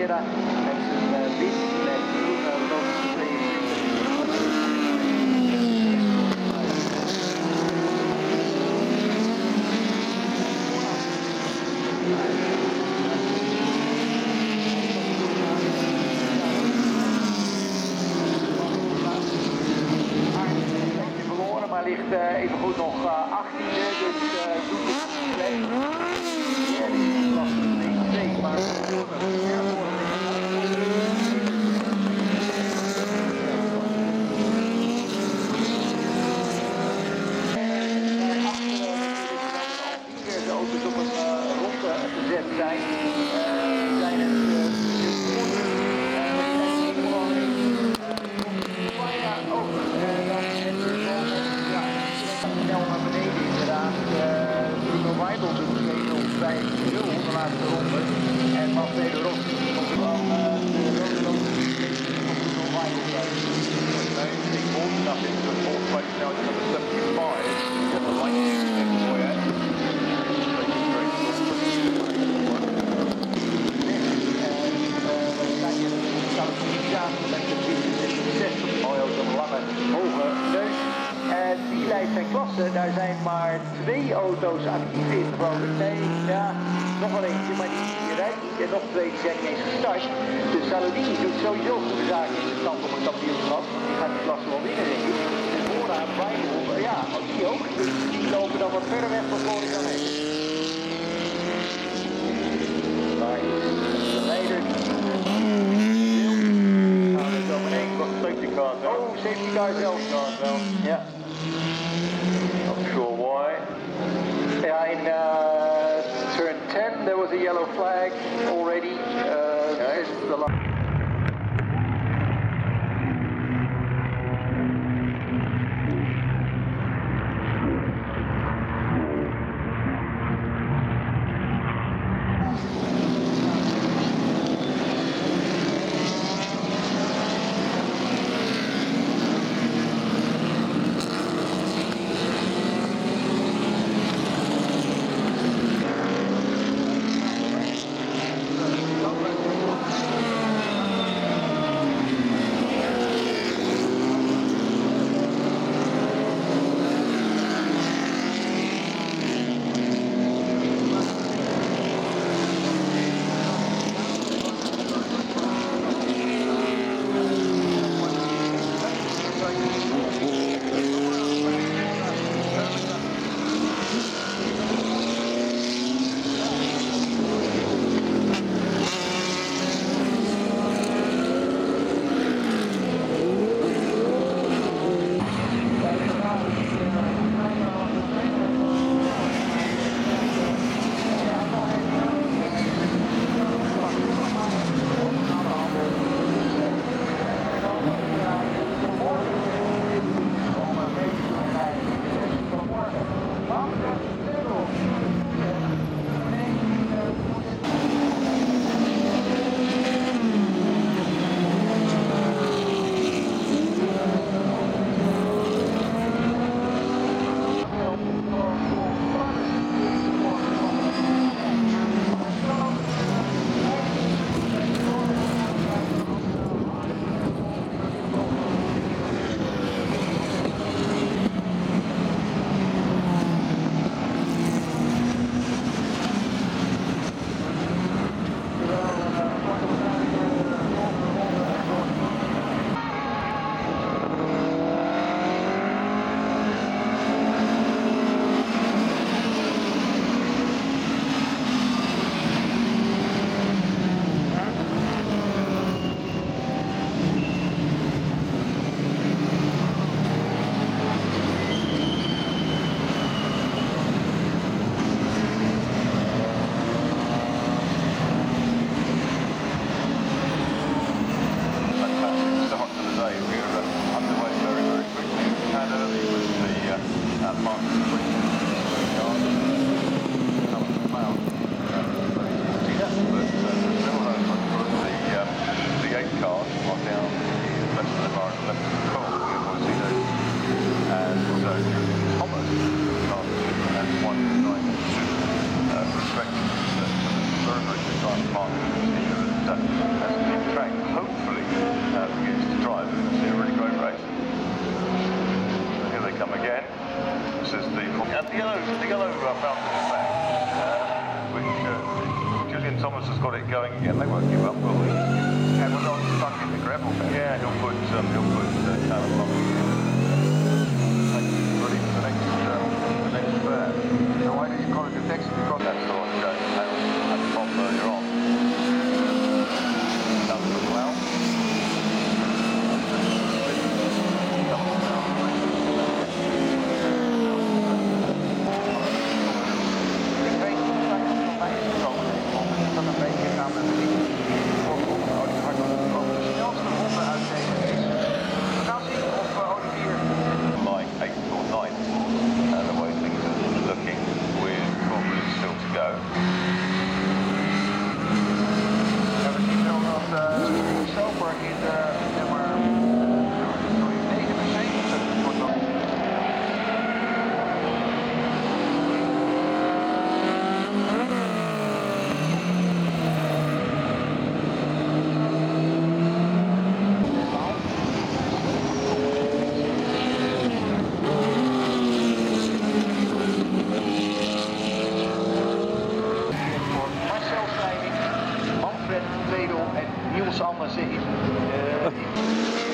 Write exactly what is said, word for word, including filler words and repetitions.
Primavera met zijn uh, wit met groene Lotus tweeëntwintig. Verloren, maar ligt uh, even goed nog uh, achttiende, dus uh, doet het slecht. Ja, die was één twee, maar de auto's op een uh, ronde gezet zijn. Uh, zijn het uh, bijna over. Snel naar beneden inderdaad. Bruno Weibel doet twee nul vijf nul de laatste ronde. En Marcelo Rossi komt van de rode van Bruno Weibel. Ik vond dat in de volgende fight now is number seventy-five. Got the light for you. Hoge neus. En die leidt zijn klasse. Daar zijn maar twee auto's actief in geloof. Nee, ja, nog wel eentje, maar die, die rijdt niet. En nog twee die zijn niet eens gestart. Dus Salodini doet sowieso goede zaken in de stand om het kampioenschap. Die gaat die klasse wel winnen, denk ik. En vooraan, Weibel, ja, die ook. Dus die lopen dan wat verder weg van Floris dan heen. Daar is de leider. Safety car zelf. Oh, safety car zelf. Ja. Not sure why. Ja, in uh, turn ten there was a yellow flag already. Uh, okay. This is the last. Niels got it going again. They won't give up, will they? And we're not stuck in the gravel bed. Yeah, he'll put um, he'll put uh, Callum Long ready for the next um, the next fair. So why did you call it the taxi? Because That's the one going at the top earlier on. Done pretty well. ik weet niet of hij nog van mij is gekomen. Ik zat een beetje aan mijn vriend. Ook de snelste ronde uit deze race. We gaan zien of uh, Olivier... Like eighth or ninth, and the way things are looking, with probably still to go. Ja, we zien wel dat uh, Soper in de nummer negenenzeventig wordt dan. Marcel Slijding, Manfred Wedel en Niels Andersen in uh,